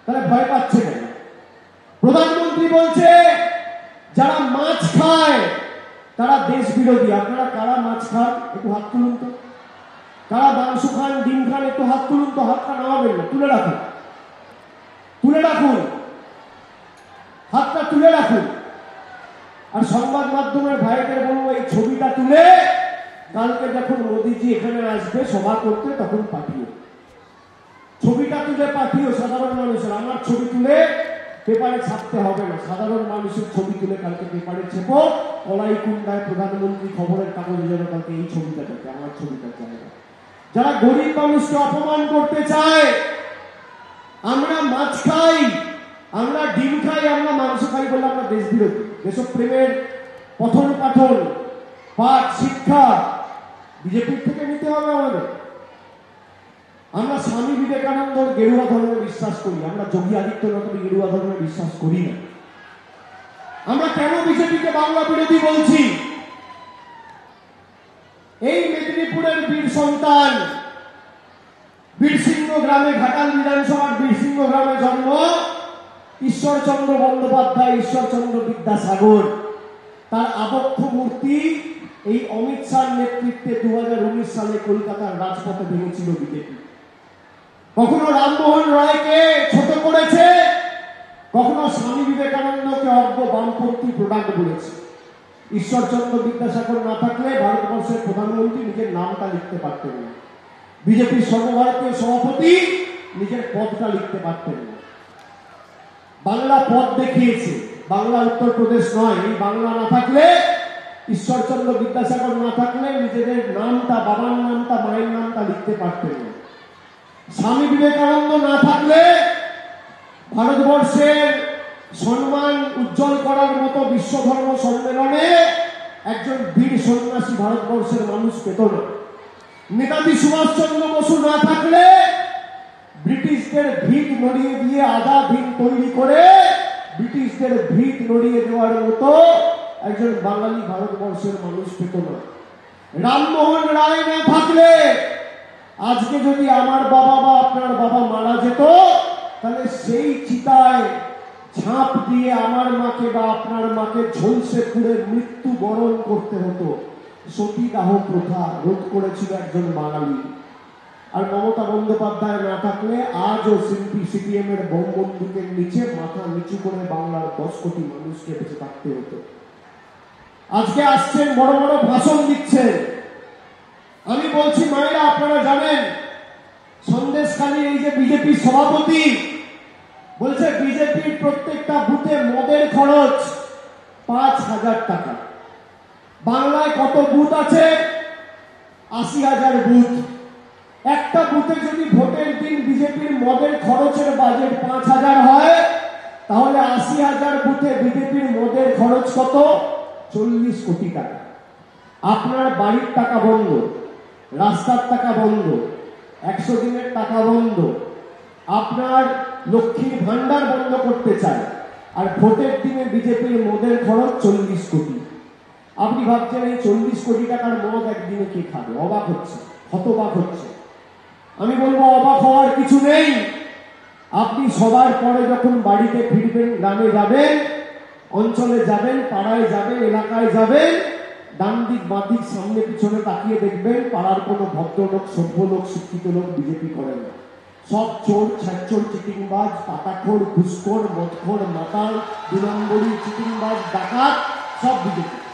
তাহলে ভয় পাচ্ছে কেন? প্রধানমন্ত্রী বলছে যারা মাছ খায় তারা দেশ বিরোধী। আপনারা কারা মাছ খান একটু হাত তুলুন তো। কারা মাংস খান, ডিম খান একটু হাত তুলুন তো। হাতটা নামাবেন না, তুলে রাখুন, তুলে রাখুন, হাতটা তুলে রাখুন। আর সংবাদ মাধ্যমের ভাইদের বলবো এই ছবিটা তুলে কালকে যখন মোদীজি এখানে আসবে সভা করতে তখন পাঠিও, ছবিটা তুলে পাঠিও সাধারণ মানুষের। আমার ছবি তুলে পেপারে ছাপতে হবে না, সাধারণ মানুষের ছবি তুলে কালকে পেপারে ছেপো। কলাইকুণ্ডায় প্রধানমন্ত্রী খবরের কাগজে যেন কালকে এই ছবিটা দেখে, আমার ছবিটা চায় না। যারা গরিব মানুষকে অপমান করতে চায়, আমরা মাছ খাই, আমরা ডিম খাই, আমরা মাংস খাই বলে আমরা দেশ বিরোধী। দেশপ্রেমের পঠন পাঠন পাঠ শিক্ষা বিজেপির থেকে নিতে হবে আমাদের। আমরা স্বামী বিবেকানন্দর গেরুয়া ধর্মে বিশ্বাস করি, আমরা যোগী আদিত্যনাথের গেরুয়া ধর্মে বিশ্বাস করি না। আমরা কেন বিজেপিকে বাংলা বিরোধী বলছি? এই মেদিনীপুরের বীর সন্তান বীরসিংহ গ্রামে, ঘাটাল বিধানসভার বীরসিংহ গ্রামে জন্ম ঈশ্বরচন্দ্র বন্দ্যোপাধ্যায়, ঈশ্বরচন্দ্র বিদ্যাসাগর। তার আবক্ষ মূর্তি এই অমিত শাহর নেতৃত্বে 2019 সালে কলকাতার রাজপথে ভেঙেছিল বিজেপি। কখনো রামমোহন রায়কে ছোট করেছে, কখনো স্বামী বিবেকানন্দকে অজ্ঞ বামপন্থী প্রোডাক্ট বলেছে। ঈশ্বরচন্দ্র বিদ্যাসাগর না থাকলে ভারতবর্ষের প্রধানমন্ত্রী নিজের নামটা লিখতে পারতেন না, বিজেপির সর্বভারতীয় সভাপতি নিজের পদটা লিখতে পারতেন না। বাংলা পদ দেখিয়েছে, বাংলা উত্তরপ্রদেশ নয়। এই বাংলা না থাকলে, ঈশ্বরচন্দ্র বিদ্যাসাগর না থাকলে নিজেদের নামটা, বাবার নামটা, মায়ের নামটা লিখতে পারতেন না। স্বামী বিবেকানন্দ না থাকলে ভারতবর্ষের সম্মান উজ্জ্বল করার মতো বিশ্ব ধর্ম সম্মেলনে একজন বীর সন্ন্যাসী ভারতবর্ষের মানুষ পেত না। নেতাজি সুভাষচন্দ্র বসু না থাকলে ব্রিটিশদের ভিত নড়িয়ে দিয়ে আজাদ হিন্দ তৈরি করে ব্রিটিশদের ভিত নড়িয়ে দেওয়ার মতো একজন বাঙালি ভারতবর্ষের মানুষ পেত না। রামমোহন রায় না থাকলে আজকে যদি আমার বাবা বা আপনার বাবা মারা যেত, তাহলে সেই চিতায় ঝাঁপ দিয়ে আমার মাকে বা আপনার মাকে ঝলসে পুড়ে মৃত্যু বরণ করতে হতো। সতীদাহ প্রথা রোধ করেছিল একজন বাঙালি। আর মমতা বন্দ্যোপাধ্যায় না থাকলে আজও সিপিএম এর বোম বন্দুকের নিচে মাথা নিচু করে বাংলার 10 কোটি মানুষকে বেঁচে থাকতে হতো। আজকে আসছেন, বড় বড় ভাষণ দিচ্ছেন। আমি বলছি মায়েরা, আপনারা জানেন সন্দেশখালী এই যে বিজেপির সভাপতি বলছে বিজেপির প্রত্যেকটা বুথে মদের খরচ 5,000 টাকা। বাংলায় কত বুথ আছে? 80,000 বুথ। একটা বুথে যদি ভোটের দিন বিজেপির মদের খরচের বাজেট 5,000 হয়, তাহলে 80,000 বুথে বিজেপির মদের খরচ কত? 40 কোটি টাকা। আপনার বাড়ির টাকা বন্ধ, রাস্তার টাকা বন্ধ, 100 দিনের টাকা বন্ধ, আপনার লক্ষ্মীর ভান্ডার বন্ধ করতে চায়, আর ভোটের দিনে বিজেপির মদের খরচ 40 কোটি। আপনি ভাবছেন এই 40 কোটি টাকার মদ একদিনে কে খাবে? অবাক হচ্ছে, হতবাক হচ্ছে। আমি বলবো অবাক হওয়ার কিছু নেই। আপনি সবার পরে যখন বাড়িতে ফিরবেন, গ্রামে যাবেন, অঞ্চলে যাবেন, পাড়ায় যাবেন, এলাকায় যাবেন, ডান দিক বাঁ দিক সামনে পিছনে তাকিয়ে দেখবেন পাড়ার কোনো ভদ্রলোক, সভ্য লোক, শিক্ষিত লোক বিজেপি করে না। সব চোর, ছাচ্চোর, চিটিংবাজ, পাতাখোর, ঘুষখোর, মদখোর, মাতাল, 2 নম্বরী, চিটিংবাজ, ডাকাত, সব বিজেপি।